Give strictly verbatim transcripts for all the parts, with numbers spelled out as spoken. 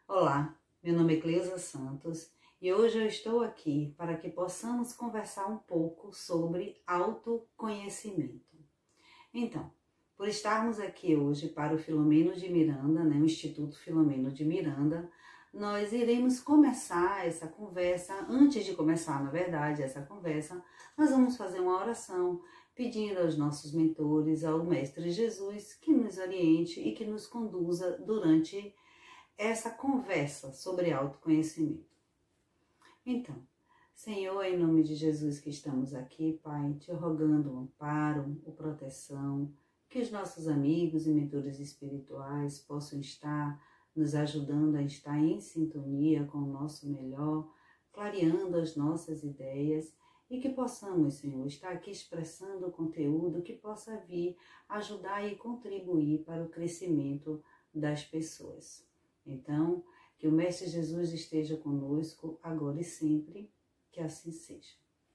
Olá, meu nome é Cleusa Santos e hoje eu estou aqui para que possamos conversar um pouco sobre autoconhecimento. Então, por estarmos aqui hoje para o Filomeno de Miranda, né, o Instituto Filomeno de Miranda, nós iremos começar essa conversa. Antes de começar, na verdade, essa conversa, nós vamos fazer uma oração pedindo aos nossos mentores, ao Mestre Jesus, que nos oriente e que nos conduza durante essa conversa sobre autoconhecimento. Então, Senhor, em nome de Jesus que estamos aqui, Pai, te rogando o amparo, a proteção, que os nossos amigos e mentores espirituais possam estar nos ajudando a estar em sintonia com o nosso melhor, clareando as nossas ideias e que possamos, Senhor, estar aqui expressando o conteúdo que possa vir ajudar e contribuir para o crescimento das pessoas. Então, que o Mestre Jesus esteja conosco agora e sempre, que assim seja.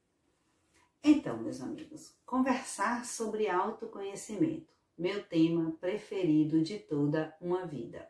Então, meus amigos, conversar sobre autoconhecimento, meu tema preferido de toda uma vida.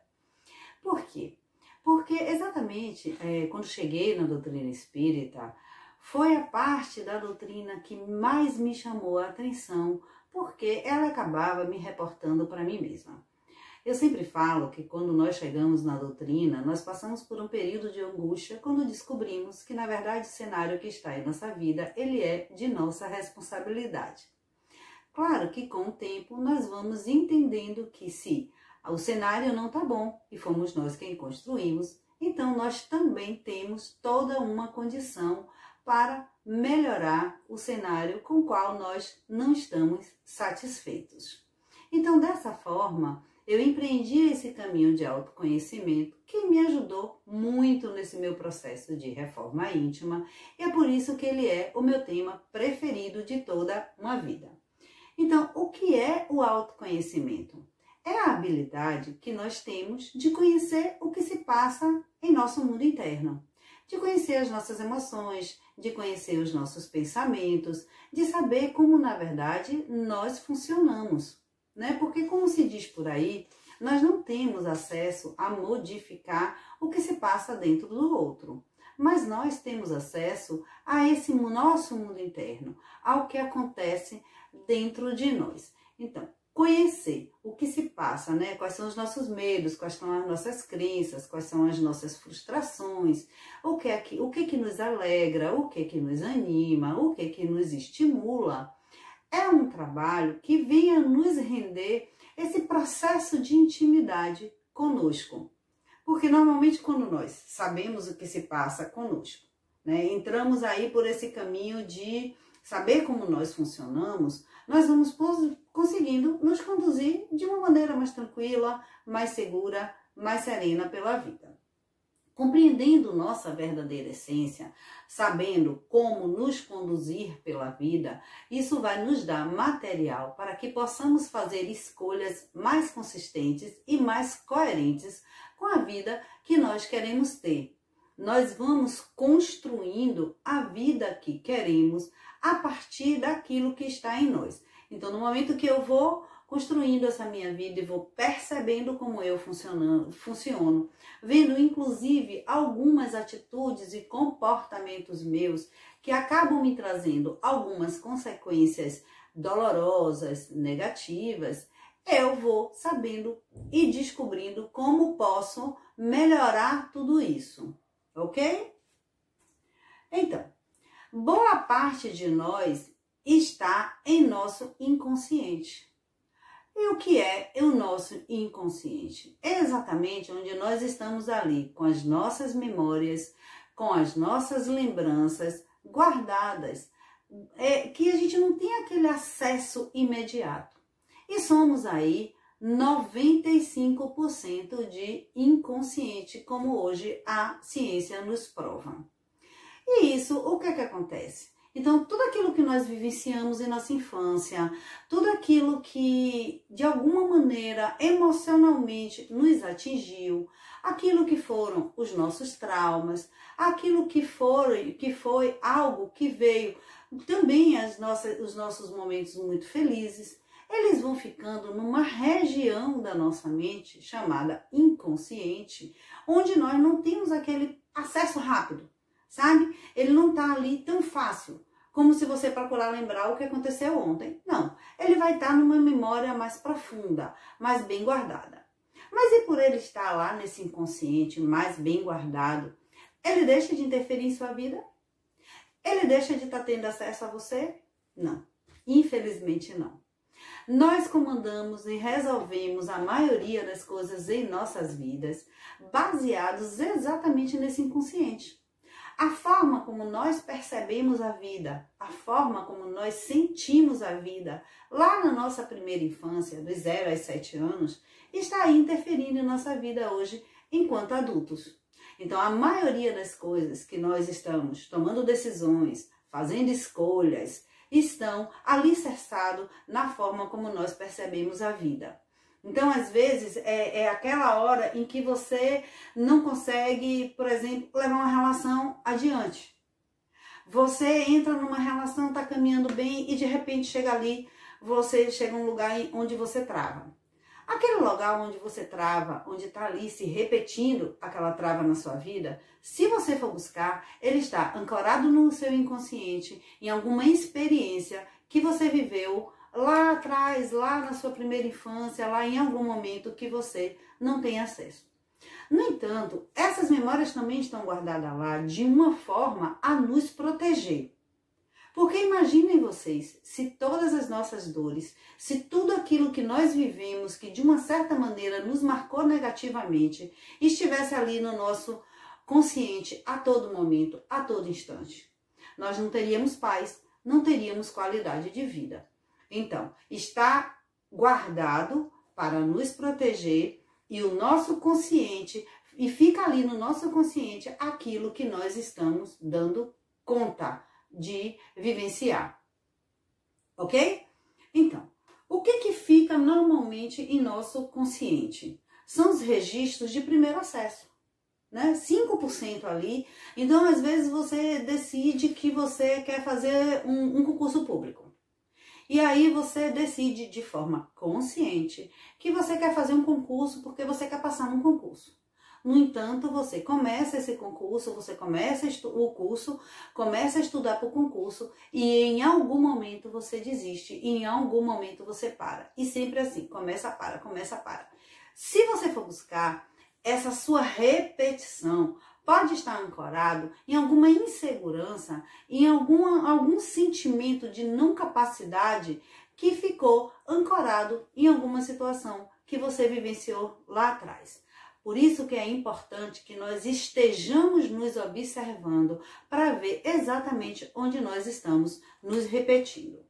Por quê? Porque exatamente é, quando cheguei na doutrina espírita, foi a parte da doutrina que mais me chamou a atenção, porque ela acabava me reportando para mim mesma. Eu sempre falo que quando nós chegamos na doutrina, nós passamos por um período de angústia quando descobrimos que, na verdade, o cenário que está em nossa vida, ele é de nossa responsabilidade. Claro que com o tempo nós vamos entendendo que se o cenário não está bom e fomos nós quem construímos, então nós também temos toda uma condição para melhorar o cenário com o qual nós não estamos satisfeitos. Então, dessa forma, eu empreendi esse caminho de autoconhecimento que me ajudou muito nesse meu processo de reforma íntima e é por isso que ele é o meu tema preferido de toda uma vida. Então, o que é o autoconhecimento? É a habilidade que nós temos de conhecer o que se passa em nosso mundo interno, de conhecer as nossas emoções, de conhecer os nossos pensamentos, de saber como, na verdade, nós funcionamos. Né? Porque, como se diz por aí, nós não temos acesso a modificar o que se passa dentro do outro. Mas nós temos acesso a esse nosso mundo interno, ao que acontece dentro de nós. Então, conhecer o que se passa, né? Quais são os nossos medos, quais são as nossas crenças, quais são as nossas frustrações, o que é que, o que, que nos alegra, o que, que nos anima, o que, que nos estimula. É um trabalho que venha nos render esse processo de intimidade conosco. Porque normalmente quando nós sabemos o que se passa conosco, né, entramos aí por esse caminho de saber como nós funcionamos, nós vamos conseguindo nos conduzir de uma maneira mais tranquila, mais segura, mais serena pela vida. Compreendendo nossa verdadeira essência, sabendo como nos conduzir pela vida, isso vai nos dar material para que possamos fazer escolhas mais consistentes e mais coerentes com a vida que nós queremos ter. Nós vamos construindo a vida que queremos a partir daquilo que está em nós. Então, no momento que eu vou construindo essa minha vida e vou percebendo como eu funciono, funciono, vendo inclusive algumas atitudes e comportamentos meus que acabam me trazendo algumas consequências dolorosas, negativas, eu vou sabendo e descobrindo como posso melhorar tudo isso, ok? Então, boa parte de nós está em nosso inconsciente. E o que é o nosso inconsciente? É exatamente onde nós estamos ali, com as nossas memórias, com as nossas lembranças guardadas, é, que a gente não tem aquele acesso imediato. E somos aí noventa e cinco por cento de inconsciente, como hoje a ciência nos prova. E isso, o que é que acontece? Então, tudo aquilo que nós vivenciamos em nossa infância, tudo aquilo que, de alguma maneira, emocionalmente nos atingiu, aquilo que foram os nossos traumas, aquilo que, foi, que foi algo que veio também as nossas, os nossos momentos muito felizes, eles vão ficando numa região da nossa mente chamada inconsciente, onde nós não temos aquele acesso rápido, sabe? Ele não está ali tão fácil, como se você procurar lembrar o que aconteceu ontem. Não, ele vai estar numa memória mais profunda, mais bem guardada. Mas e por ele estar lá nesse inconsciente mais bem guardado, ele deixa de interferir em sua vida? Ele deixa de estar tendo acesso a você? Não, infelizmente não. Nós comandamos e resolvemos a maioria das coisas em nossas vidas baseados exatamente nesse inconsciente. A forma como nós percebemos a vida, a forma como nós sentimos a vida lá na nossa primeira infância, dos zero aos sete anos, está aí interferindo em nossa vida hoje enquanto adultos. Então, a maioria das coisas que nós estamos tomando decisões, fazendo escolhas, estão alicerçados na forma como nós percebemos a vida. Então, às vezes, é, é aquela hora em que você não consegue, por exemplo, levar uma relação adiante. Você entra numa relação, está caminhando bem e de repente chega ali, você chega a um lugar onde você trava. Aquele lugar onde você trava, onde está ali se repetindo aquela trava na sua vida, se você for buscar, ele está ancorado no seu inconsciente, em alguma experiência que você viveu lá atrás, lá na sua primeira infância, lá em algum momento que você não tem acesso. No entanto, essas memórias também estão guardadas lá de uma forma a nos proteger. Porque imaginem vocês, se todas as nossas dores, se tudo aquilo que nós vivemos, que de uma certa maneira nos marcou negativamente, estivesse ali no nosso consciente a todo momento, a todo instante. Nós não teríamos paz, não teríamos qualidade de vida. Então, está guardado para nos proteger e o nosso consciente, e fica ali no nosso consciente aquilo que nós estamos dando conta de vivenciar, ok? Então, o que que fica normalmente em nosso consciente? São os registros de primeiro acesso, né? cinco por cento ali. Então, às vezes, você decide que você quer fazer um, um concurso público. E aí você decide de forma consciente que você quer fazer um concurso porque você quer passar num concurso. No entanto, você começa esse concurso, você começa o curso, começa a estudar para o concurso e em algum momento você desiste, e em algum momento você para. E sempre assim, começa, para, começa, para. Se você for buscar, essa sua repetição pode estar ancorado em alguma insegurança, em algum, algum sentimento de não capacidade que ficou ancorado em alguma situação que você vivenciou lá atrás. Por isso que é importante que nós estejamos nos observando para ver exatamente onde nós estamos nos repetindo.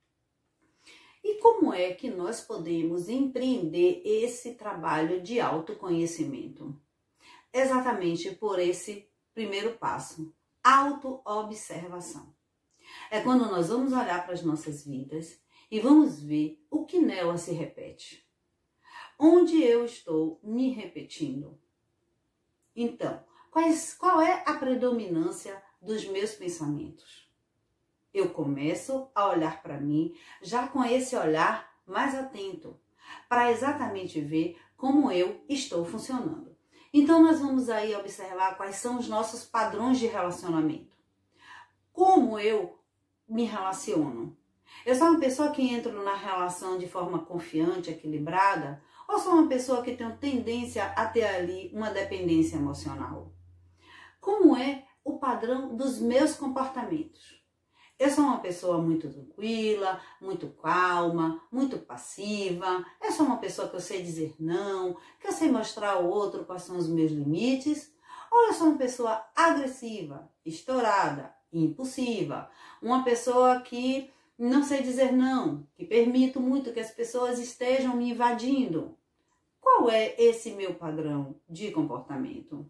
E como é que nós podemos empreender esse trabalho de autoconhecimento? Exatamente por esse primeiro passo, autoobservação. É quando nós vamos olhar para as nossas vidas e vamos ver o que nela se repete. Onde eu estou me repetindo? Então, quais, qual é a predominância dos meus pensamentos? Eu começo a olhar para mim já com esse olhar mais atento, para exatamente ver como eu estou funcionando. Então, nós vamos aí observar quais são os nossos padrões de relacionamento. Como eu me relaciono? Eu sou uma pessoa que entra na relação de forma confiante, equilibrada, ou sou uma pessoa que tem tendência a ter ali uma dependência emocional? Como é o padrão dos meus comportamentos? Eu sou uma pessoa muito tranquila, muito calma, muito passiva. Eu sou uma pessoa que eu sei dizer não, que eu sei mostrar ao outro quais são os meus limites. Ou eu sou uma pessoa agressiva, estourada, impulsiva. Uma pessoa que não sei dizer não, que permito muito que as pessoas estejam me invadindo. Qual é esse meu padrão de comportamento?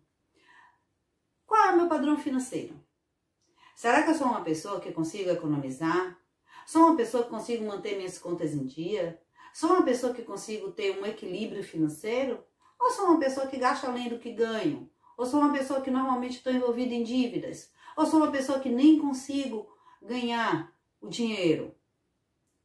Qual é o meu padrão financeiro? Será que eu sou uma pessoa que consigo economizar? Sou uma pessoa que consigo manter minhas contas em dia? Sou uma pessoa que consigo ter um equilíbrio financeiro? Ou sou uma pessoa que gasta além do que ganho? Ou sou uma pessoa que normalmente estou envolvida em dívidas? Ou sou uma pessoa que nem consigo ganhar o dinheiro?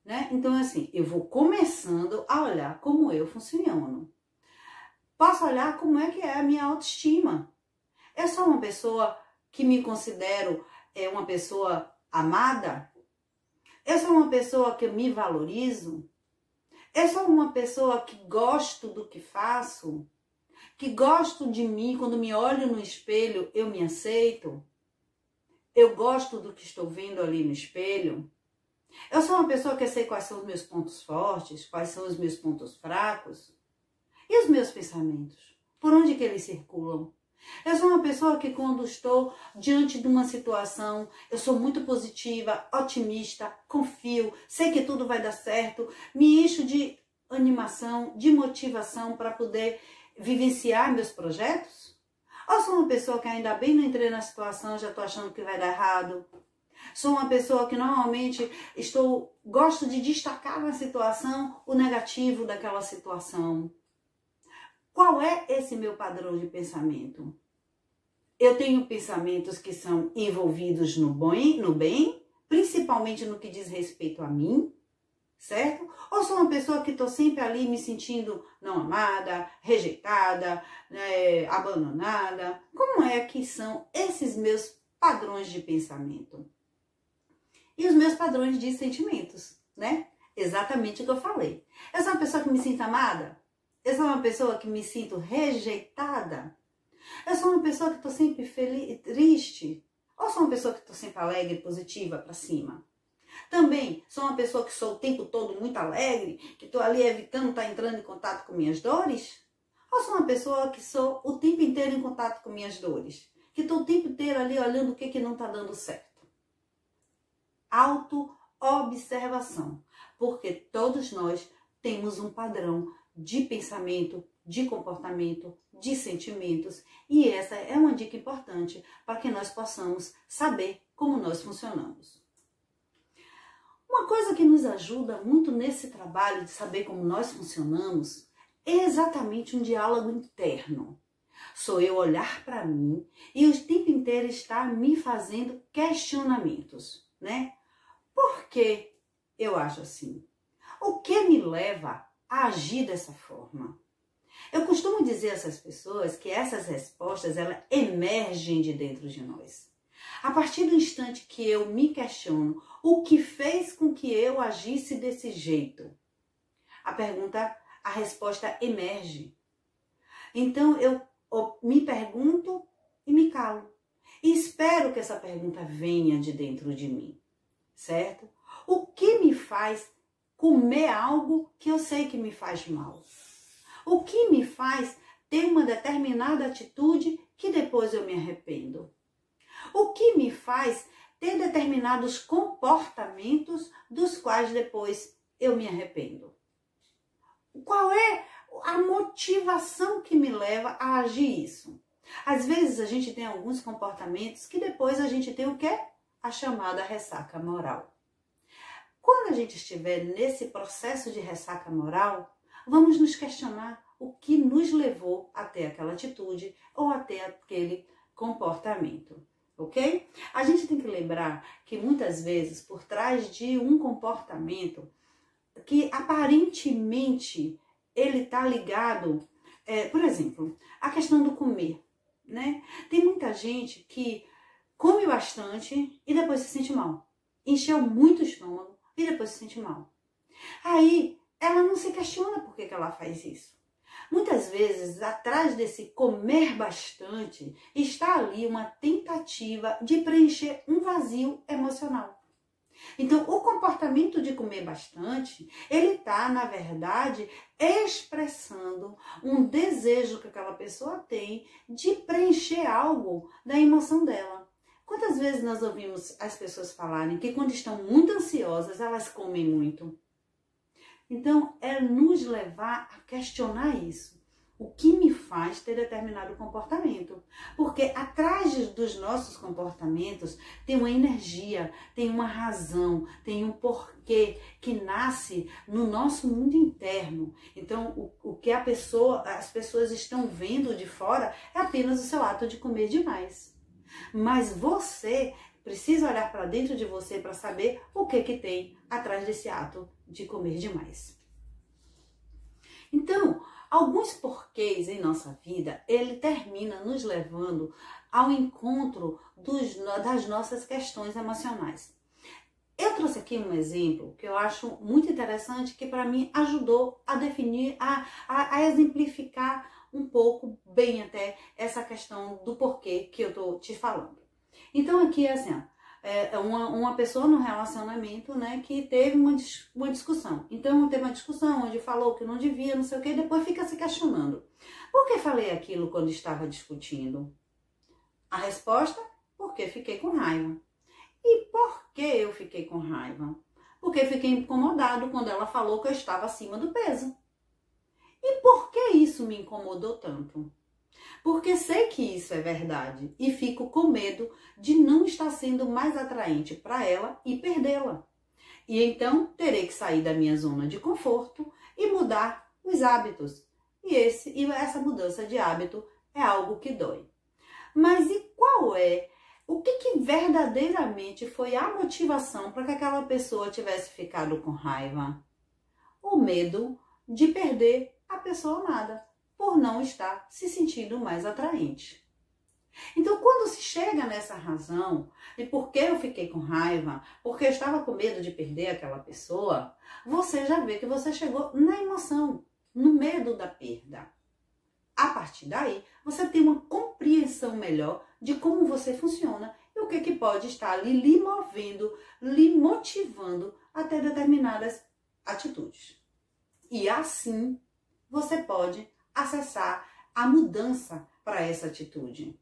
né? Então, assim, eu vou começando a olhar como eu funciono. Posso olhar como é que é a minha autoestima. Eu sou uma pessoa que me considero é, uma pessoa amada? Eu sou uma pessoa que me valorizo? Eu sou uma pessoa que gosto do que faço? Que gosto de mim, quando me olho no espelho, eu me aceito? Eu gosto do que estou vendo ali no espelho? Eu sou uma pessoa que sei quais são os meus pontos fortes, quais são os meus pontos fracos? E os meus pensamentos? Por onde que eles circulam? Eu sou uma pessoa que quando estou diante de uma situação, eu sou muito positiva, otimista, confio, sei que tudo vai dar certo, me encho de animação, de motivação para poder vivenciar meus projetos? Ou sou uma pessoa que ainda bem não entrei na situação, já estou achando que vai dar errado? Sou uma pessoa que normalmente estou, gosto de destacar na situação o negativo daquela situação. Qual é esse meu padrão de pensamento? Eu tenho pensamentos que são envolvidos no bem, no bem, principalmente no que diz respeito a mim, certo? Ou sou uma pessoa que estou sempre ali me sentindo não amada, rejeitada, é, abandonada? Como é que são esses meus padrões de pensamento? E os meus padrões de sentimentos, né? Exatamente o que eu falei. Eu sou uma pessoa que me sinto amada? Eu sou uma pessoa que me sinto rejeitada? Eu sou uma pessoa que estou sempre feliz, triste? Ou sou uma pessoa que estou sempre alegre, positiva, para cima? Também sou uma pessoa que sou o tempo todo muito alegre, que estou ali evitando estar entrando em contato com minhas dores? Ou sou uma pessoa que sou o tempo inteiro em contato com minhas dores? Que estou o tempo inteiro ali olhando o que, que não está dando certo? Auto-observação, porque todos nós temos um padrão de pensamento, de comportamento, de sentimentos, e essa é uma dica importante para que nós possamos saber como nós funcionamos. Uma coisa que nos ajuda muito nesse trabalho de saber como nós funcionamos é exatamente um diálogo interno. Sou eu olhar para mim e o tempo inteiro estar me fazendo questionamentos, né? Por que eu acho assim? O que me leva a agir dessa forma? Eu costumo dizer a essas pessoas que essas respostas, elas emergem de dentro de nós. A partir do instante que eu me questiono o que fez com que eu agisse desse jeito, a pergunta, a resposta emerge. Então eu me pergunto e me calo. E espero que essa pergunta venha de dentro de mim, certo? O que me faz comer algo que eu sei que me faz mal? O que me faz ter uma determinada atitude que depois eu me arrependo? O que me faz ter determinados comportamentos dos quais depois eu me arrependo? Qual é a motivação que me leva a agir isso? Às vezes a gente tem alguns comportamentos que depois a gente tem o quê? A chamada ressaca moral. Quando a gente estiver nesse processo de ressaca moral, vamos nos questionar o que nos levou até aquela atitude ou até aquele comportamento, ok? A gente tem que lembrar que muitas vezes por trás de um comportamento que aparentemente ele está ligado, é, por exemplo, a questão do comer, né? Tem muita gente que come bastante e depois se sente mal. Encheu muito o estômago e depois se sente mal. Aí ela não se questiona por que que ela faz isso. Muitas vezes, atrás desse comer bastante, está ali uma tentativa de preencher um vazio emocional. Então, o comportamento de comer bastante, ele está, na verdade, expressando um desejo que aquela pessoa tem de preencher algo da emoção dela. Quantas vezes nós ouvimos as pessoas falarem que quando estão muito ansiosas, elas comem muito? Então, é nos levar a questionar isso. O que me faz ter determinado comportamento? Porque atrás dos nossos comportamentos tem uma energia, tem uma razão, tem um porquê que nasce no nosso mundo interno. Então, o, o que a pessoa, as pessoas estão vendo de fora é apenas o seu ato de comer demais. Mas você precisa olhar para dentro de você para saber o que que tem atrás desse ato de comer demais. Então, alguns porquês em nossa vida, ele termina nos levando ao encontro dos, das nossas questões emocionais. Eu trouxe aqui um exemplo que eu acho muito interessante, que para mim ajudou a definir, a, a, a exemplificar um pouco bem até essa questão do porquê que eu tô te falando. Então aqui é assim, ó, é uma, uma pessoa no relacionamento, né, que teve uma, uma discussão. Então teve uma discussão onde falou que não devia, não sei o que, e depois fica se questionando. Por que falei aquilo quando estava discutindo? A resposta, porque fiquei com raiva. E por que eu fiquei com raiva? Porque fiquei incomodado quando ela falou que eu estava acima do peso. E por que isso me incomodou tanto? Porque sei que isso é verdade e fico com medo de não estar sendo mais atraente para ela e perdê-la. E então terei que sair da minha zona de conforto e mudar os hábitos. E, esse, e essa mudança de hábito é algo que dói. Mas e qual é? O que, que verdadeiramente foi a motivação para que aquela pessoa tivesse ficado com raiva? O medo de perder a pessoa amada, por não estar se sentindo mais atraente. Então, quando se chega nessa razão de por que eu fiquei com raiva, porque eu estava com medo de perder aquela pessoa, você já vê que você chegou na emoção, no medo da perda. A partir daí, você tem uma compreensão melhor de como você funciona e o que, que pode estar ali lhe movendo, lhe motivando até determinadas atitudes. E assim, você pode acessar a mudança para essa atitude.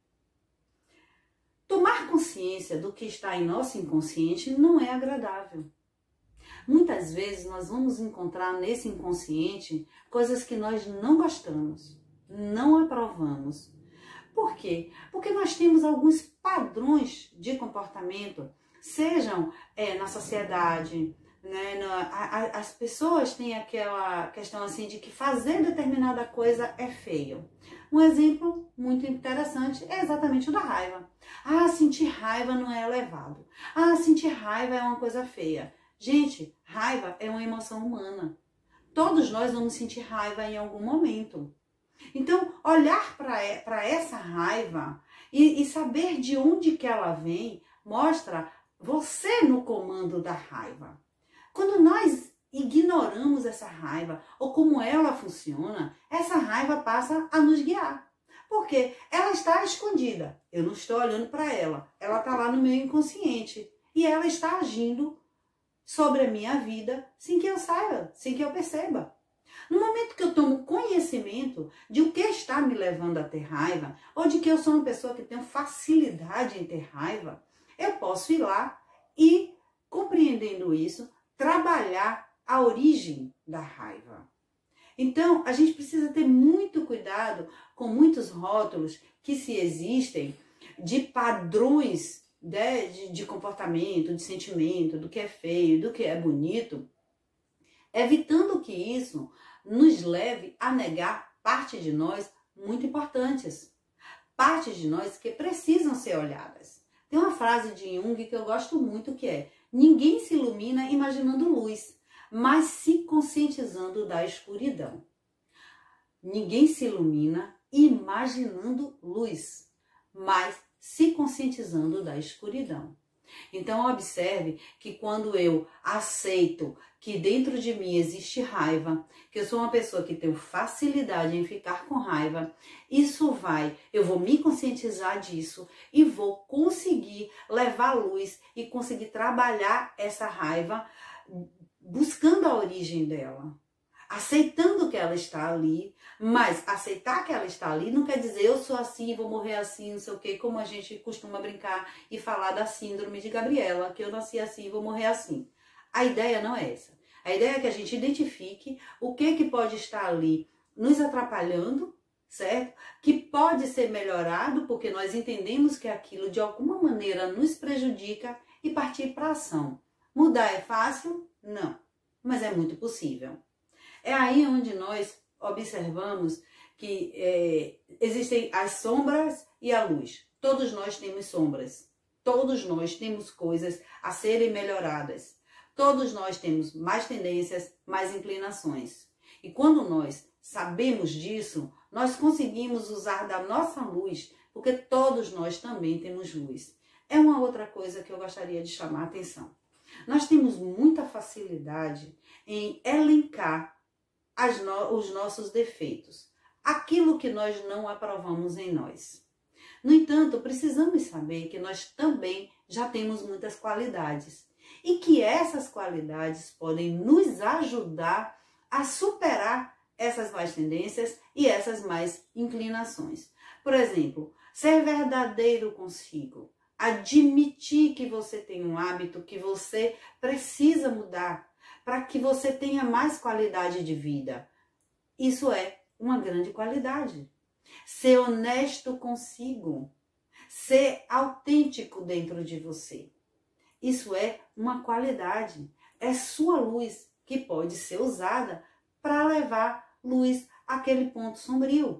Tomar consciência do que está em nosso inconsciente não é agradável. Muitas vezes nós vamos encontrar nesse inconsciente coisas que nós não gostamos, não aprovamos. Por quê? Porque nós temos alguns padrões de comportamento, sejam é, na sociedade, né, na, a, as pessoas têm aquela questão assim de que fazer determinada coisa é feio. Um exemplo muito interessante é exatamente o da raiva. Ah, sentir raiva não é elevado. Ah, sentir raiva é uma coisa feia. Gente, raiva é uma emoção humana. Todos nós vamos sentir raiva em algum momento. Então, olhar para essa raiva e, e saber de onde que ela vem, mostra você no comando da raiva. Quando nós ignoramos essa raiva ou como ela funciona, essa raiva passa a nos guiar. Porque ela está escondida. Eu não estou olhando para ela. Ela está lá no meu inconsciente. E ela está agindo sobre a minha vida sem que eu saiba, sem que eu perceba. No momento que eu tomo conhecimento de o que está me levando a ter raiva, ou de que eu sou uma pessoa que tem facilidade em ter raiva, eu posso ir lá e, compreendendo isso, trabalhar a origem da raiva. Então, a gente precisa ter muito cuidado com muitos rótulos que se existem de padrões né, de, de comportamento, de sentimento, do que é feio, do que é bonito, evitando que isso nos leve a negar parte de nós muito importantes. Partes de nós que precisam ser olhadas. Tem uma frase de Jung que eu gosto muito que é: ninguém se ilumina imaginando luz, mas se conscientizando da escuridão. Ninguém se ilumina imaginando luz, mas se conscientizando da escuridão. Então observe que quando eu aceito que dentro de mim existe raiva, que eu sou uma pessoa que tem facilidade em ficar com raiva, isso vai, eu vou me conscientizar disso e vou conseguir levar luz e conseguir trabalhar essa raiva buscando a origem dela. Aceitando que ela está ali, mas aceitar que ela está ali não quer dizer eu sou assim, vou morrer assim, não sei o que, como a gente costuma brincar e falar da síndrome de Gabriela, que eu nasci assim, vou morrer assim. A ideia não é essa. A ideia é que a gente identifique o que, que pode estar ali nos atrapalhando, certo? Que pode ser melhorado porque nós entendemos que aquilo de alguma maneira nos prejudica e partir para a ação. Mudar é fácil? Não, mas é muito possível. É aí onde nós observamos que é, existem as sombras e a luz. Todos nós temos sombras. Todos nós temos coisas a serem melhoradas. Todos nós temos mais tendências, mais inclinações. E quando nós sabemos disso, nós conseguimos usar da nossa luz, porque todos nós também temos luz. É uma outra coisa que eu gostaria de chamar a atenção. Nós temos muita facilidade em elencar as no- os nossos defeitos, aquilo que nós não aprovamos em nós. No entanto, precisamos saber que nós também já temos muitas qualidades e que essas qualidades podem nos ajudar a superar essas más tendências e essas más inclinações. Por exemplo, ser verdadeiro consigo, admitir que você tem um hábito que você precisa mudar para que você tenha mais qualidade de vida. Isso é uma grande qualidade. Ser honesto consigo, ser autêntico dentro de você. Isso é uma qualidade. É sua luz que pode ser usada para levar luz àquele ponto sombrio.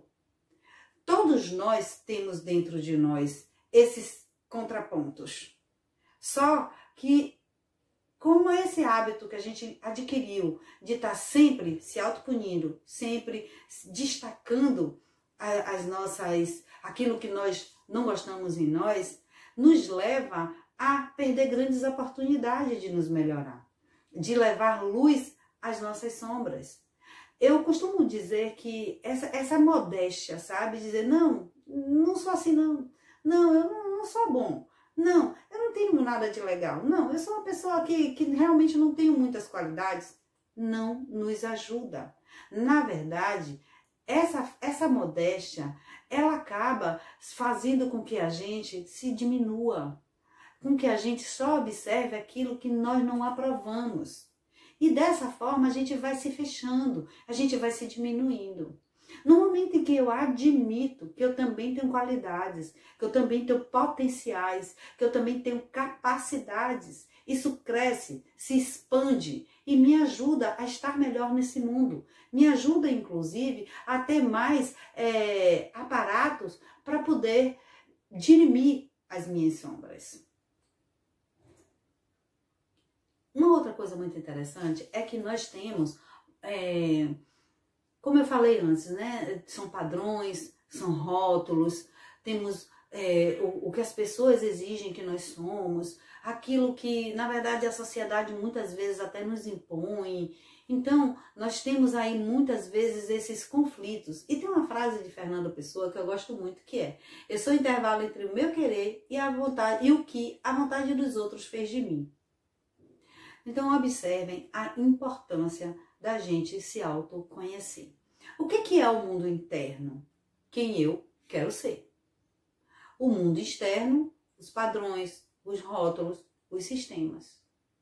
Todos nós temos dentro de nós esses contrapontos. Só que, como é esse hábito que a gente adquiriu de estar sempre se autopunindo, sempre destacando as nossas, aquilo que nós não gostamos em nós, nos leva a perder grandes oportunidades de nos melhorar, de levar luz às nossas sombras. Eu costumo dizer que essa, essa modéstia, sabe? Dizer, não, não sou assim não, não, eu não, não sou bom, não, eu não tenho nada de legal, não, eu sou uma pessoa que, que realmente não tenho muitas qualidades, não nos ajuda. Na verdade, essa, essa modéstia, ela acaba fazendo com que a gente se diminua, com que a gente só observe aquilo que nós não aprovamos. E dessa forma a gente vai se fechando, a gente vai se diminuindo. No momento em que eu admito que eu também tenho qualidades, que eu também tenho potenciais, que eu também tenho capacidades, isso cresce, se expande e me ajuda a estar melhor nesse mundo. Me ajuda, inclusive, a ter mais é, aparatos para poder dirimir as minhas sombras. Uma outra coisa muito interessante é que nós temos, é, como eu falei antes, né, são padrões, são rótulos, temos é, o, o que as pessoas exigem que nós somos, aquilo que, na verdade, a sociedade muitas vezes até nos impõe. Então, nós temos aí muitas vezes esses conflitos. E tem uma frase de Fernando Pessoa que eu gosto muito, que é: eu sou o intervalo entre o meu querer e, a vontade, e o que a vontade dos outros fez de mim. Então, observem a importância da gente se autoconhecer. O que que é o mundo interno? Quem eu quero ser. O mundo externo, os padrões, os rótulos, os sistemas.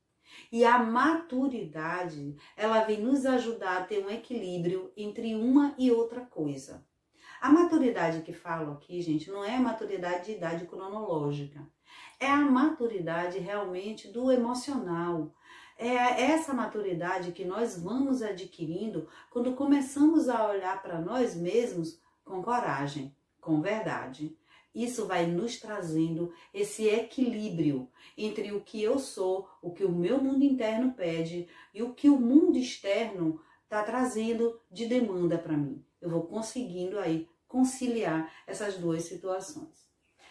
E a maturidade, ela vem nos ajudar a ter um equilíbrio entre uma e outra coisa. A maturidade que falo aqui, gente, não é a maturidade de idade cronológica. É a maturidade realmente do emocional. É essa maturidade que nós vamos adquirindo quando começamos a olhar para nós mesmos com coragem, com verdade. Isso vai nos trazendo esse equilíbrio entre o que eu sou, o que o meu mundo interno pede e o que o mundo externo está trazendo de demanda para mim. Eu vou conseguindo aí conciliar essas duas situações.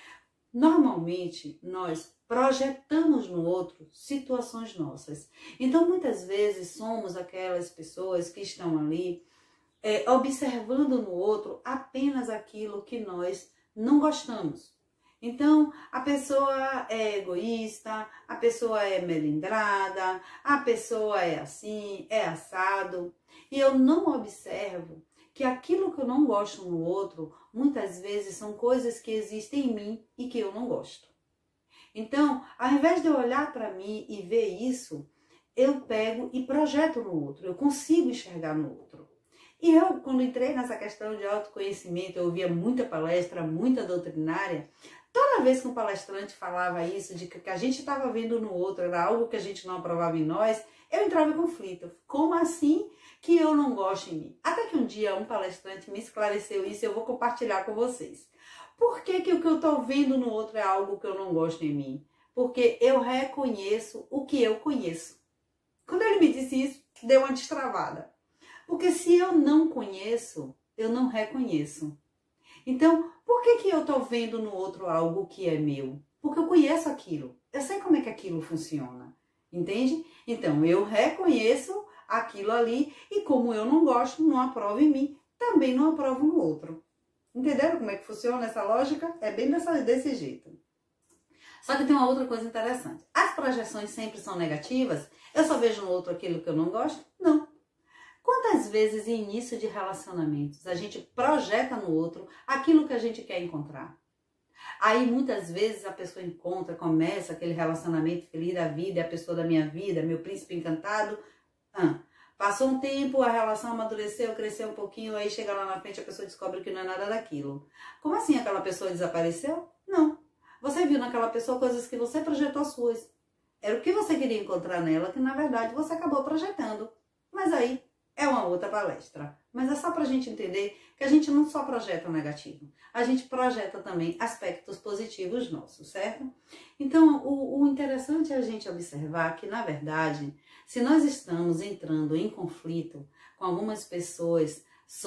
Normalmente, nós projetamos no outro situações nossas. Então, muitas vezes, somos aquelas pessoas que estão ali é, observando no outro apenas aquilo que nós não gostamos. Então, a pessoa é egoísta, a pessoa é melindrada, a pessoa é assim, é assado. E eu não observo que aquilo que eu não gosto no outro, muitas vezes são coisas que existem em mim e que eu não gosto. Então, ao invés de eu olhar para mim e ver isso, eu pego e projeto no outro, eu consigo enxergar no outro. E eu, quando entrei nessa questão de autoconhecimento, eu ouvia muita palestra, muita doutrinária. Toda vez que um palestrante falava isso, de que a gente estava vendo no outro, era algo que a gente não aprovava em nós, eu entrava em conflito. Como assim que eu não gosto em mim? Até que um dia um palestrante me esclareceu isso e eu vou compartilhar com vocês. Por que que o que eu estou vendo no outro é algo que eu não gosto em mim? Porque eu reconheço o que eu conheço. Quando ele me disse isso, deu uma destravada. Porque se eu não conheço, eu não reconheço. Então, por que que eu tô vendo no outro algo que é meu? Porque eu conheço aquilo. Eu sei como é que aquilo funciona. Entende? Então, eu reconheço aquilo ali e como eu não gosto, não aprovo em mim, também não aprovo no outro. Entenderam como é que funciona essa lógica? É bem dessa, desse jeito. Só que tem uma outra coisa interessante. As projeções sempre são negativas? Eu só vejo no outro aquilo que eu não gosto? Não. Quantas vezes em início de relacionamentos a gente projeta no outro aquilo que a gente quer encontrar? Aí muitas vezes a pessoa encontra, começa aquele relacionamento feliz da vida, é a pessoa da minha vida, meu príncipe encantado. Ah, passou um tempo, a relação amadureceu, cresceu um pouquinho, aí chega lá na frente a pessoa descobre que não é nada daquilo. Como assim aquela pessoa desapareceu? Não. Você viu naquela pessoa coisas que você projetou suas. Era o que você queria encontrar nela, que na verdade você acabou projetando. Mas aí é uma outra palestra. Mas é só pra gente entender que a gente não só projeta o negativo, a gente projeta também aspectos positivos nossos, certo? Então, o, o interessante é a gente observar que, na verdade, se nós estamos entrando em conflito com algumas pessoas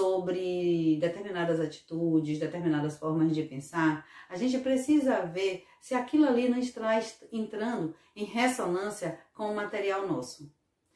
sobre determinadas atitudes, determinadas formas de pensar, a gente precisa ver se aquilo ali não está entrando em ressonância com o material nosso.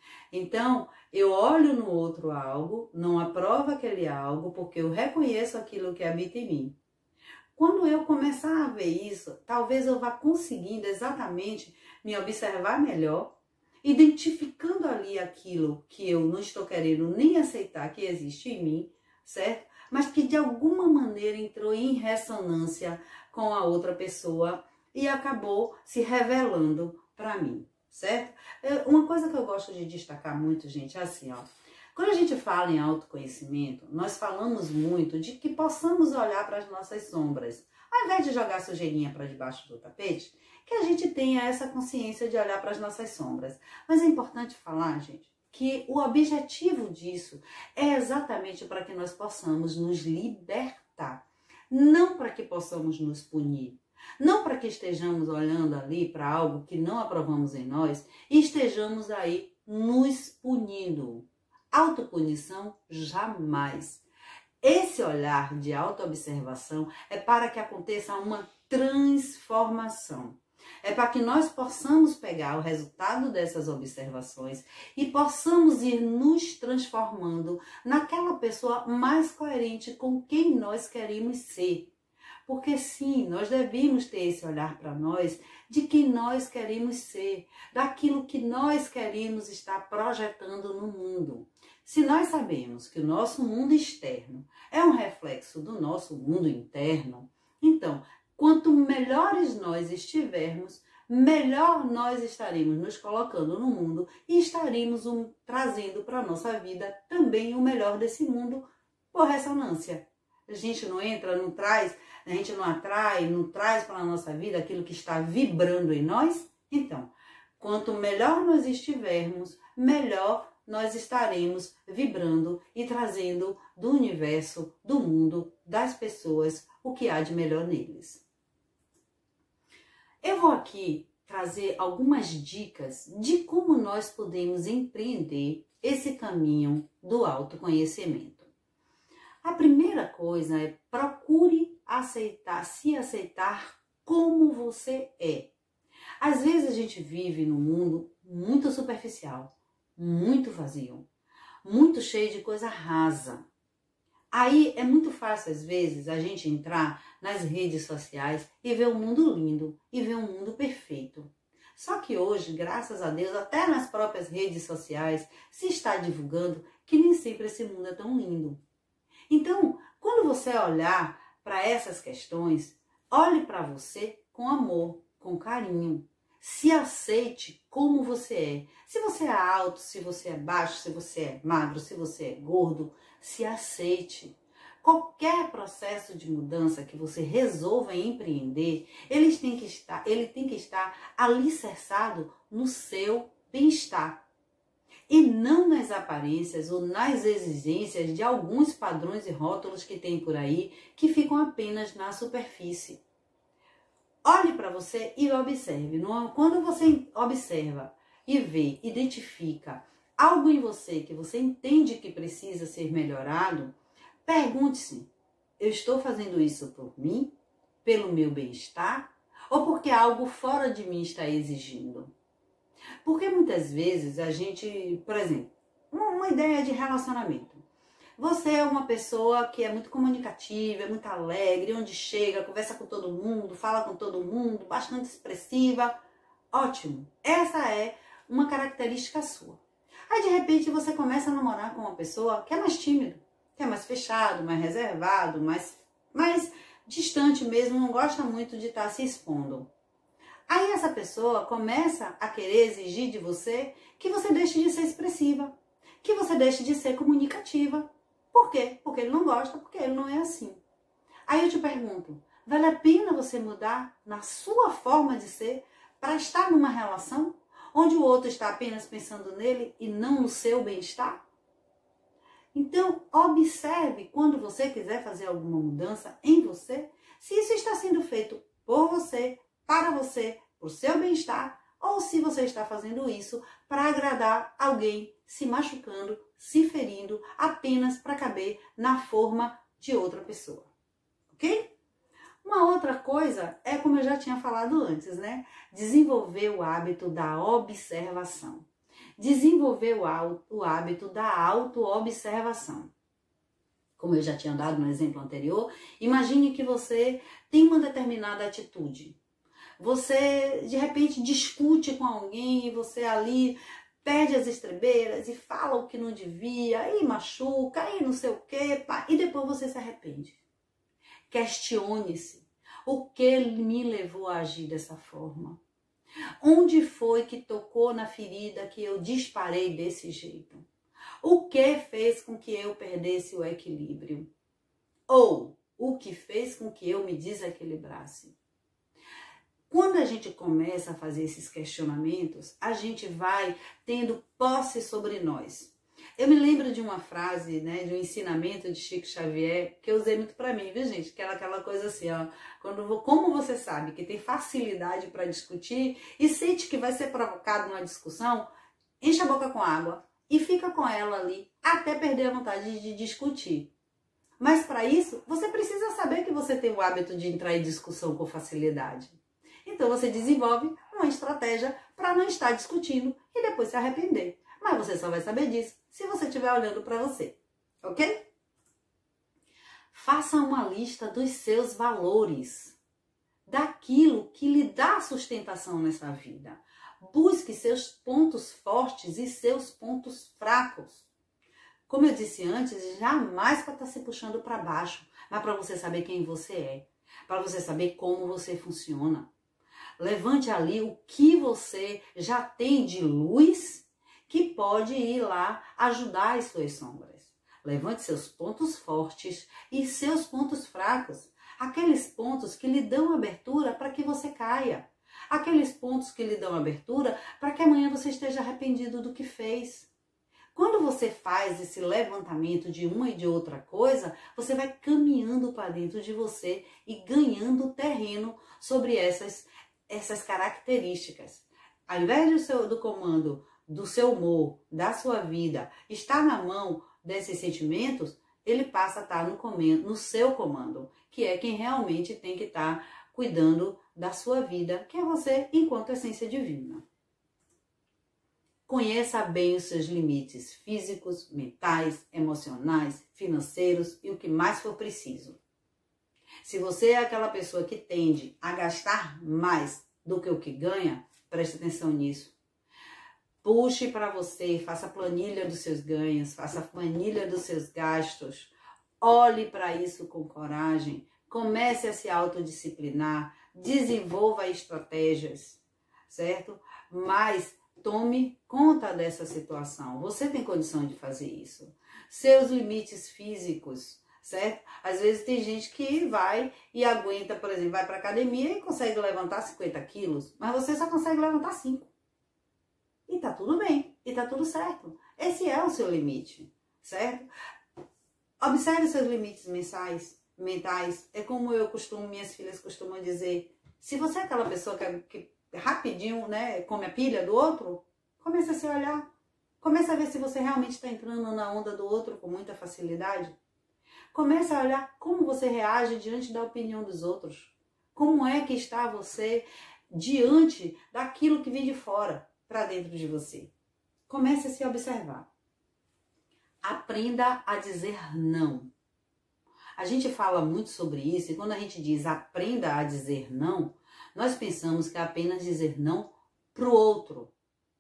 Então, eu olho no outro algo, não aprovo aquele algo, porque eu reconheço aquilo que habita em mim. Quando eu começar a ver isso, talvez eu vá conseguindo exatamente me observar melhor, identificando ali aquilo que eu não estou querendo nem aceitar que existe em mim, certo? Mas que de alguma maneira entrou em ressonância com a outra pessoa e acabou se revelando para mim. Certo? Uma coisa que eu gosto de destacar muito, gente, é assim, ó. Quando a gente fala em autoconhecimento, nós falamos muito de que possamos olhar para as nossas sombras. Ao invés de jogar sujeirinha para debaixo do tapete, que a gente tenha essa consciência de olhar para as nossas sombras. Mas é importante falar, gente, que o objetivo disso é exatamente para que nós possamos nos libertar, não para que possamos nos punir. Não para que estejamos olhando ali para algo que não aprovamos em nós e estejamos aí nos punindo. Autopunição, jamais. Esse olhar de autoobservação é para que aconteça uma transformação. É para que nós possamos pegar o resultado dessas observações e possamos ir nos transformando naquela pessoa mais coerente com quem nós queremos ser. Porque sim, nós devemos ter esse olhar para nós de quem nós queremos ser, daquilo que nós queremos estar projetando no mundo. Se nós sabemos que o nosso mundo externo é um reflexo do nosso mundo interno, então, quanto melhores nós estivermos, melhor nós estaremos nos colocando no mundo e estaremos um, trazendo para a nossa vida também o melhor desse mundo por ressonância. A gente não entra, não traz... A gente não atrai, não traz para a nossa vida aquilo que está vibrando em nós? Então, quanto melhor nós estivermos, melhor nós estaremos vibrando e trazendo do universo, do mundo, das pessoas, o que há de melhor neles. Eu vou aqui trazer algumas dicas de como nós podemos empreender esse caminho do autoconhecimento. A primeira coisa é procure aceitar, se aceitar como você é. Às vezes a gente vive num mundo muito superficial, muito vazio, muito cheio de coisa rasa. Aí é muito fácil às vezes a gente entrar nas redes sociais e ver um mundo lindo, e ver um mundo perfeito. Só que hoje, graças a Deus, até nas próprias redes sociais se está divulgando que nem sempre esse mundo é tão lindo. Então, quando você olhar para essas questões, olhe para você com amor, com carinho. Se aceite como você é. Se você é alto, se você é baixo, se você é magro, se você é gordo, se aceite. Qualquer processo de mudança que você resolva empreender, ele tem que estar, ele tem que estar alicerçado no seu bem-estar. E não nas aparências ou nas exigências de alguns padrões e rótulos que tem por aí, que ficam apenas na superfície. Olhe para você e observe. Quando você observa e vê, identifica algo em você que você entende que precisa ser melhorado, pergunte-se: eu estou fazendo isso por mim, pelo meu bem-estar, ou porque algo fora de mim está exigindo? Porque muitas vezes a gente, por exemplo, uma ideia de relacionamento. Você é uma pessoa que é muito comunicativa, é muito alegre, onde chega, conversa com todo mundo, fala com todo mundo, bastante expressiva. Ótimo, essa é uma característica sua. Aí de repente você começa a namorar com uma pessoa que é mais tímido, que é mais fechado, mais reservado, mais, mais distante mesmo, não gosta muito de estar se expondo. Aí essa pessoa começa a querer exigir de você que você deixe de ser expressiva, que você deixe de ser comunicativa. Por quê? Porque ele não gosta, porque ele não é assim. Aí eu te pergunto, vale a pena você mudar na sua forma de ser para estar numa relação onde o outro está apenas pensando nele e não no seu bem-estar? Então, observe quando você quiser fazer alguma mudança em você, se isso está sendo feito por você, para você, por seu bem-estar, ou se você está fazendo isso para agradar alguém, se machucando, se ferindo, apenas para caber na forma de outra pessoa. Ok? Uma outra coisa é, como eu já tinha falado antes, né? Desenvolver o hábito da observação. Desenvolver o hábito da auto-observação. Como eu já tinha dado no exemplo anterior, imagine que você tem uma determinada atitude. Você, de repente, discute com alguém e você ali perde as estrebeiras e fala o que não devia, e machuca, e não sei o quê, e depois você se arrepende. Questione-se. O que me levou a agir dessa forma? Onde foi que tocou na ferida que eu disparei desse jeito? O que fez com que eu perdesse o equilíbrio? Ou o que fez com que eu me desequilibrasse? Quando a gente começa a fazer esses questionamentos, a gente vai tendo posse sobre nós. Eu me lembro de uma frase, né, de um ensinamento de Chico Xavier, que eu usei muito para mim, viu, gente? Que era aquela coisa assim, ó, quando, como você sabe que tem facilidade para discutir e sente que vai ser provocado numa discussão, enche a boca com água e fica com ela ali até perder a vontade de discutir. Mas para isso, você precisa saber que você tem o hábito de entrar em discussão com facilidade. Então você desenvolve uma estratégia para não estar discutindo e depois se arrepender. Mas você só vai saber disso se você estiver olhando para você, ok? Faça uma lista dos seus valores, daquilo que lhe dá sustentação nessa vida. Busque seus pontos fortes e seus pontos fracos. Como eu disse antes, jamais para estar se puxando para baixo, mas para você saber quem você é, para você saber como você funciona. Levante ali o que você já tem de luz que pode ir lá ajudar as suas sombras. Levante seus pontos fortes e seus pontos fracos. Aqueles pontos que lhe dão abertura para que você caia. Aqueles pontos que lhe dão abertura para que amanhã você esteja arrependido do que fez. Quando você faz esse levantamento de uma e de outra coisa, você vai caminhando para dentro de você e ganhando terreno sobre essas essas características. Ao invés do, seu, do comando do seu humor, da sua vida, estar na mão desses sentimentos, ele passa a estar no, comando, no seu comando, que é quem realmente tem que estar cuidando da sua vida, que é você enquanto essência divina. Conheça bem os seus limites físicos, mentais, emocionais, financeiros e o que mais for preciso. Se você é aquela pessoa que tende a gastar mais do que o que ganha, preste atenção nisso. Puxe para você, faça planilha dos seus ganhos, faça planilha dos seus gastos. Olhe para isso com coragem. Comece a se autodisciplinar, desenvolva estratégias, certo? Mas tome conta dessa situação. Você tem condição de fazer isso. Seus limites físicos, certo? Às vezes tem gente que vai e aguenta, por exemplo, vai para academia e consegue levantar cinquenta quilos, mas você só consegue levantar cinco. E tá tudo bem, e tá tudo certo. Esse é o seu limite, certo? Observe seus limites mensais, mentais. É como eu costumo, minhas filhas costumam dizer, se você é aquela pessoa que, que rapidinho, né, come a pilha do outro, Comece a se olhar. Comece a ver se você realmente está entrando na onda do outro com muita facilidade. Comece a olhar como você reage diante da opinião dos outros. Como é que está você diante daquilo que vem de fora para dentro de você. Comece a se observar. Aprenda a dizer não. A gente fala muito sobre isso e quando a gente diz aprenda a dizer não, nós pensamos que é apenas dizer não para o outro.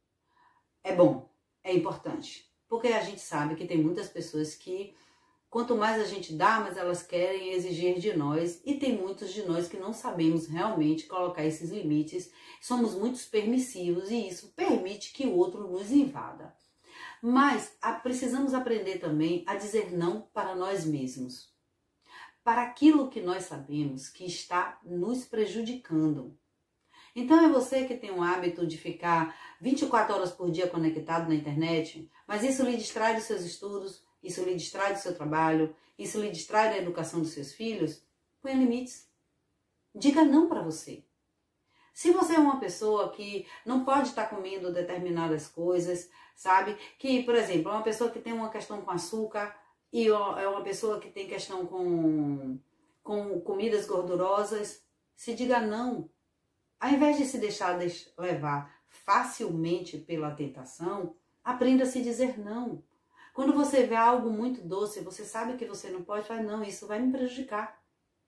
É bom, é importante, porque a gente sabe que tem muitas pessoas que quanto mais a gente dá, mais elas querem exigir de nós e tem muitos de nós que não sabemos realmente colocar esses limites, somos muito permissivos e isso permite que o outro nos invada. Mas a, precisamos aprender também a dizer não para nós mesmos. Para aquilo que nós sabemos que está nos prejudicando. Então é você que tem o hábito de ficar vinte e quatro horas por dia conectado na internet, mas isso lhe distrai dos seus estudos, isso lhe distrai do seu trabalho, isso lhe distrai da educação dos seus filhos, põe limites. Diga não para você. Se você é uma pessoa que não pode estar comendo determinadas coisas, sabe? Que, por exemplo, é uma pessoa que tem uma questão com açúcar, e é uma pessoa que tem questão com, com comidas gordurosas, se diga não. Ao invés de se deixar levar facilmente pela tentação, aprenda a se dizer não. Quando você vê algo muito doce, você sabe que você não pode, fala, não, isso vai me prejudicar.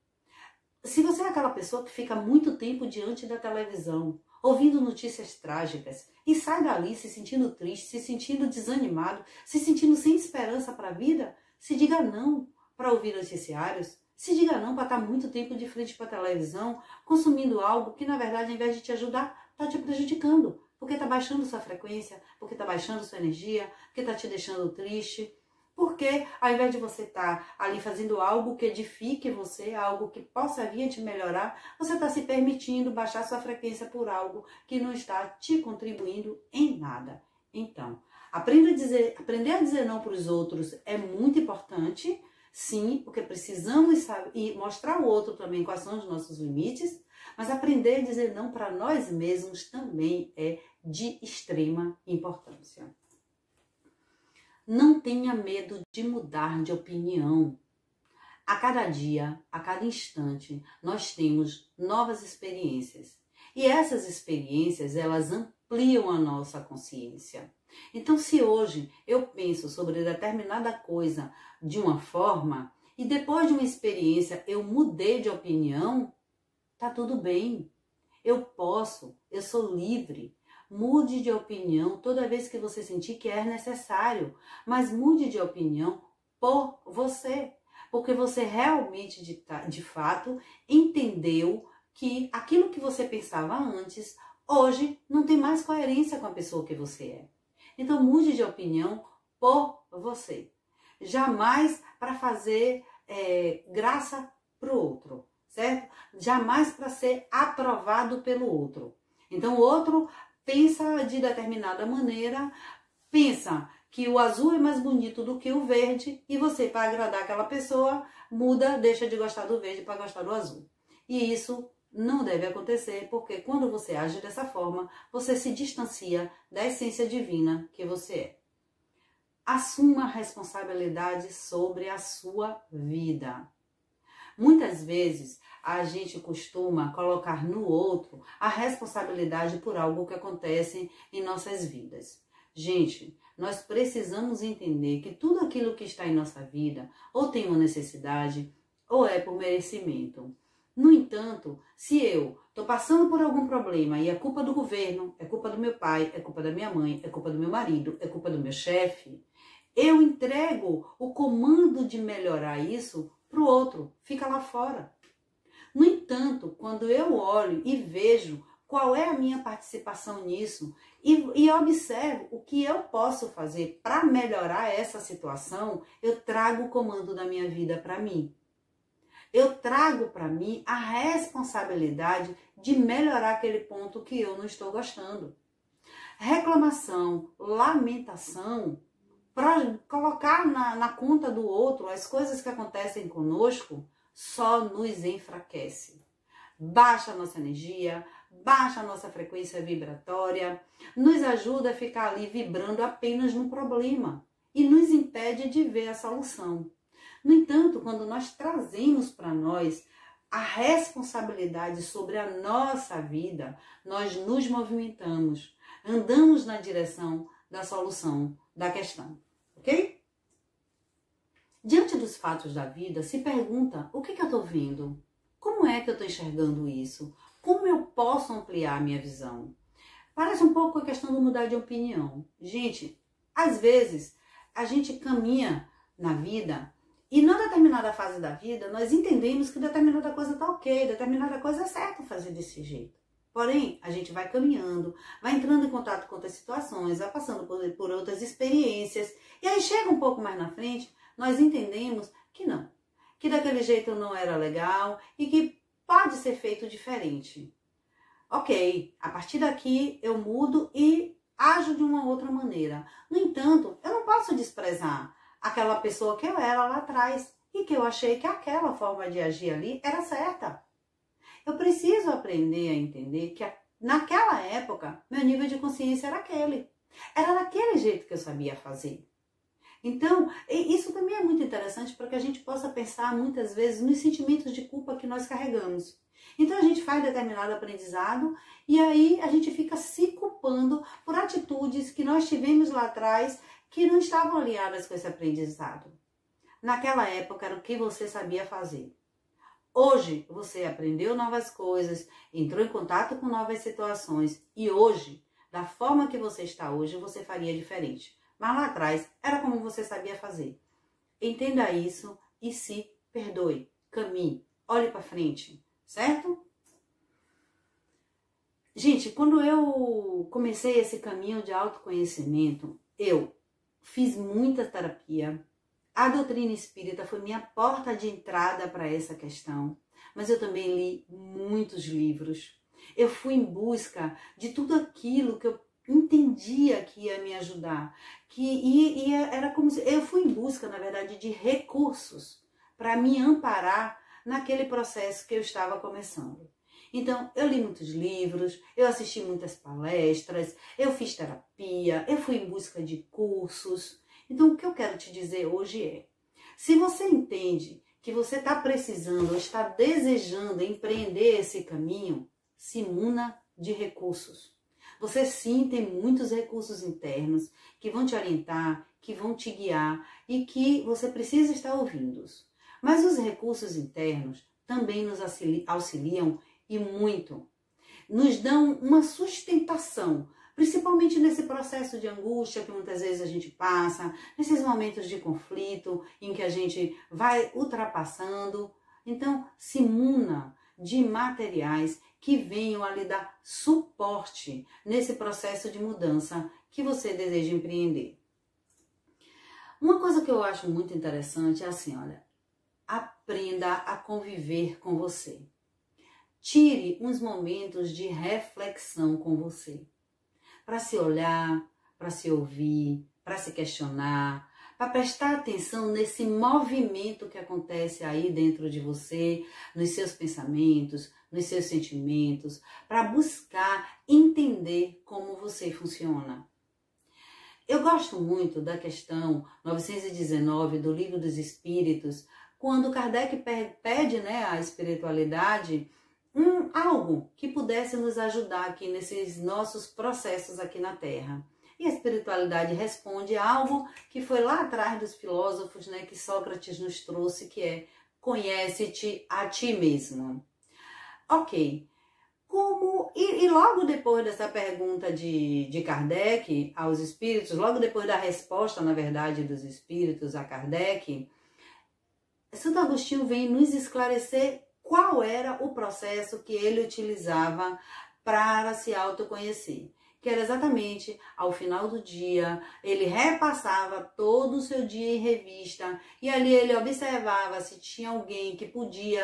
Se você é aquela pessoa que fica muito tempo diante da televisão, ouvindo notícias trágicas, e sai dali se sentindo triste, se sentindo desanimado, se sentindo sem esperança para a vida, se diga não para ouvir noticiários, se diga não para estar muito tempo de frente para a televisão, consumindo algo que, na verdade, ao invés de te ajudar, está te prejudicando. Porque está baixando sua frequência, porque está baixando sua energia, porque está te deixando triste. Porque, ao invés de você estar ali fazendo algo que edifique você, algo que possa vir a te melhorar, você está se permitindo baixar sua frequência por algo que não está te contribuindo em nada. Então, aprenda a dizer, aprender a dizer não para os outros é muito importante, sim, porque precisamos saber, e mostrar ao outro também quais são os nossos limites, mas aprender a dizer não para nós mesmos também é de extrema importância. Não tenha medo de mudar de opinião. A cada dia, a cada instante, nós temos novas experiências. E essas experiências, elas ampliam a nossa consciência. Então, se hoje eu penso sobre determinada coisa de uma forma, e depois de uma experiência eu mudei de opinião, tá tudo bem. Eu posso, eu sou livre. Mude de opinião toda vez que você sentir que é necessário, mas mude de opinião por você, porque você realmente, de, de fato, entendeu que aquilo que você pensava antes, hoje não tem mais coerência com a pessoa que você é. Então mude de opinião por você, jamais para fazer é, graça para o outro, certo? Jamais para ser aprovado pelo outro. Então o outro pensa de determinada maneira, pensa que o azul é mais bonito do que o verde e você, para agradar aquela pessoa, muda, deixa de gostar do verde para gostar do azul. E isso não deve acontecer, porque quando você age dessa forma, você se distancia da essência divina que você é. Assuma a responsabilidade sobre a sua vida. Muitas vezes, a gente costuma colocar no outro a responsabilidade por algo que acontece em nossas vidas. Gente, nós precisamos entender que tudo aquilo que está em nossa vida ou tem uma necessidade ou é por merecimento. No entanto, se eu estou passando por algum problema e é culpa do governo, é culpa do meu pai, é culpa da minha mãe, é culpa do meu marido, é culpa do meu chefe, eu entrego o comando de melhorar isso para o outro, fica lá fora. No entanto, quando eu olho e vejo qual é a minha participação nisso e, e observo o que eu posso fazer para melhorar essa situação, eu trago o comando da minha vida para mim. Eu trago para mim a responsabilidade de melhorar aquele ponto que eu não estou gostando. Reclamação, lamentação, para colocar na, na conta do outro as coisas que acontecem conosco, só nos enfraquece. Baixa a nossa energia, baixa a nossa frequência vibratória, nos ajuda a ficar ali vibrando apenas no problema e nos impede de ver a solução. No entanto, quando nós trazemos para nós a responsabilidade sobre a nossa vida, nós nos movimentamos, andamos na direção da solução da questão, ok? Diante dos fatos da vida, se pergunta, o que, que eu estou vendo? Como é que eu estou enxergando isso? Como eu posso ampliar a minha visão? Parece um pouco a questão de mudar de opinião. Gente, às vezes a gente caminha na vida e na determinada fase da vida nós entendemos que determinada coisa está ok, determinada coisa é certo fazer desse jeito. Porém, a gente vai caminhando, vai entrando em contato com outras situações, vai passando por, por outras experiências e aí chega um pouco mais na frente, nós entendemos que não, que daquele jeito não era legal e que pode ser feito diferente. Ok, a partir daqui eu mudo e ajo de uma outra maneira. No entanto, eu não posso desprezar aquela pessoa que eu era lá atrás e que eu achei que aquela forma de agir ali era certa. Eu preciso aprender a entender que naquela época meu nível de consciência era aquele. Era daquele jeito que eu sabia fazer. Então, isso também é muito interessante para que a gente possa pensar muitas vezes nos sentimentos de culpa que nós carregamos. Então a gente faz determinado aprendizado e aí a gente fica se culpando por atitudes que nós tivemos lá atrás que não estavam alinhadas com esse aprendizado. Naquela época era o que você sabia fazer. Hoje você aprendeu novas coisas, entrou em contato com novas situações e hoje, da forma que você está hoje, você faria diferente. Mas lá atrás era como você sabia fazer. Entenda isso e se perdoe, caminhe, olhe para frente, certo? Gente, quando eu comecei esse caminho de autoconhecimento, eu fiz muita terapia. A doutrina espírita foi minha porta de entrada para essa questão, mas eu também li muitos livros. Eu fui em busca de tudo aquilo que eu entendia que ia me ajudar, que ia, ia, era como se eu fui em busca, na verdade, de recursos para me amparar naquele processo que eu estava começando. Então, eu li muitos livros, eu assisti muitas palestras, eu fiz terapia, eu fui em busca de cursos. Então, o que eu quero te dizer hoje é, se você entende que você está precisando ou está desejando empreender esse caminho, se muna de recursos. Você sim tem muitos recursos internos que vão te orientar, que vão te guiar e que você precisa estar ouvindo. Mas os recursos internos também nos auxiliam e muito. Nos dão uma sustentação, principalmente nesse processo de angústia que muitas vezes a gente passa, nesses momentos de conflito em que a gente vai ultrapassando. Então, se muna de materiais que venham a lhe dar suporte nesse processo de mudança que você deseja empreender. Uma coisa que eu acho muito interessante é assim, olha, aprenda a conviver com você. Tire uns momentos de reflexão com você, para se olhar, para se ouvir, para se questionar, para prestar atenção nesse movimento que acontece aí dentro de você, nos seus pensamentos, nos seus sentimentos, para buscar entender como você funciona. Eu gosto muito da questão novecentos e dezenove do Livro dos Espíritos, quando Kardec pede, né, à espiritualidade um, algo que pudesse nos ajudar aqui nesses nossos processos aqui na Terra. E a espiritualidade responde algo que foi lá atrás dos filósofos, né, que Sócrates nos trouxe, que é conhece-te a ti mesmo. Ok. Como, e, e logo depois dessa pergunta de, de Kardec aos espíritos, logo depois da resposta, na verdade, dos espíritos a Kardec, Santo Agostinho vem nos esclarecer qual era o processo que ele utilizava para se autoconhecer. Que era exatamente, ao final do dia, ele repassava todo o seu dia em revista e ali ele observava se tinha alguém que podia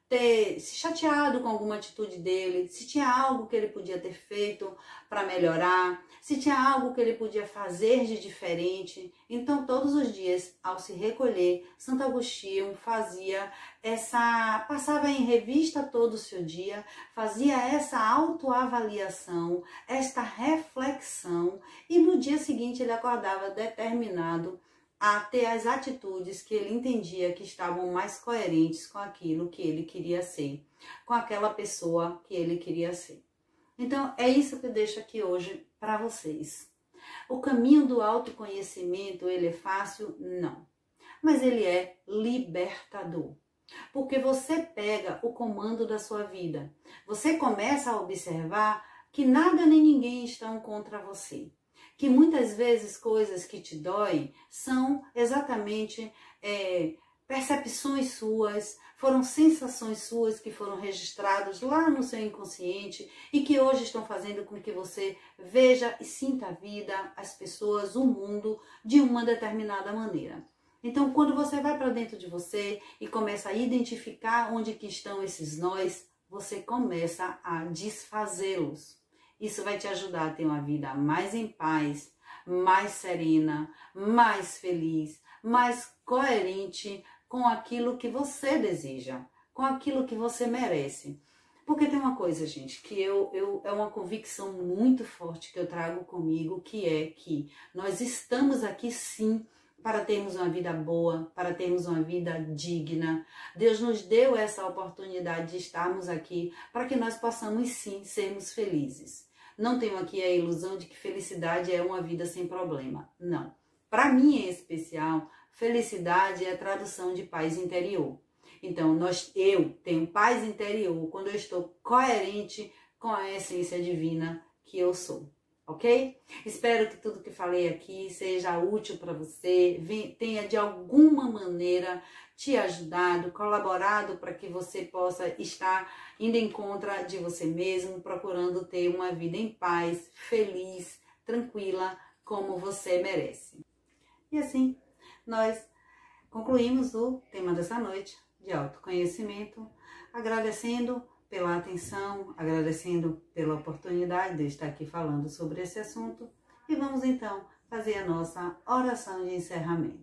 ter se chateado com alguma atitude dele, se tinha algo que ele podia ter feito para melhorar, se tinha algo que ele podia fazer de diferente. Então, todos os dias, ao se recolher, Santo Agostinho fazia essa, passava em revista todo o seu dia, fazia essa autoavaliação, esta reflexão, e no dia seguinte ele acordava determinado a ter as atitudes que ele entendia que estavam mais coerentes com aquilo que ele queria ser, com aquela pessoa que ele queria ser. Então, é isso que eu deixo aqui hoje para vocês. O caminho do autoconhecimento, ele é fácil? Não. Mas ele é libertador. Porque você pega o comando da sua vida. Você começa a observar que nada nem ninguém estão contra você. Que muitas vezes coisas que te doem são exatamente é, percepções suas, foram sensações suas que foram registradas lá no seu inconsciente e que hoje estão fazendo com que você veja e sinta a vida, as pessoas, o mundo de uma determinada maneira. Então, quando você vai para dentro de você e começa a identificar onde que estão esses nós, você começa a desfazê-los. Isso vai te ajudar a ter uma vida mais em paz, mais serena, mais feliz, mais coerente com aquilo que você deseja, com aquilo que você merece. Porque tem uma coisa, gente, que eu, eu é uma convicção muito forte que eu trago comigo, que é que nós estamos aqui sim para termos uma vida boa, para termos uma vida digna. Deus nos deu essa oportunidade de estarmos aqui para que nós possamos sim sermos felizes. Não tenho aqui a ilusão de que felicidade é uma vida sem problema. Não. Para mim, em especial, felicidade é a tradução de paz interior. Então, nós, eu tenho paz interior quando eu estou coerente com a essência divina que eu sou. Ok? Espero que tudo que falei aqui seja útil para você, tenha de alguma maneira te ajudado, colaborado para que você possa estar indo em contra de você mesmo, procurando ter uma vida em paz, feliz, tranquila, como você merece. E assim, nós concluímos o tema dessa noite de autoconhecimento, agradecendo pela atenção, agradecendo pela oportunidade de estar aqui falando sobre esse assunto e vamos então fazer a nossa oração de encerramento.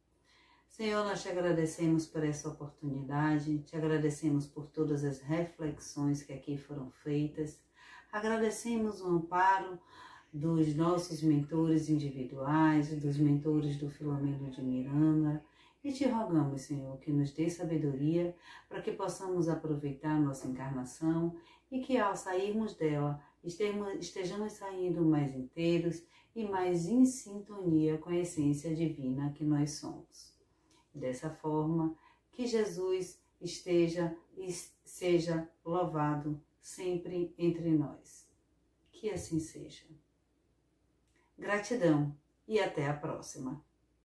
Senhor, nós te agradecemos por essa oportunidade, te agradecemos por todas as reflexões que aqui foram feitas, agradecemos o amparo dos nossos mentores individuais, dos mentores do Filomeno de Miranda, e te rogamos, Senhor, que nos dê sabedoria para que possamos aproveitar a nossa encarnação e que ao sairmos dela estejamos saindo mais inteiros e mais em sintonia com a essência divina que nós somos. Dessa forma, que Jesus esteja e seja louvado sempre entre nós. Que assim seja. Gratidão e até a próxima.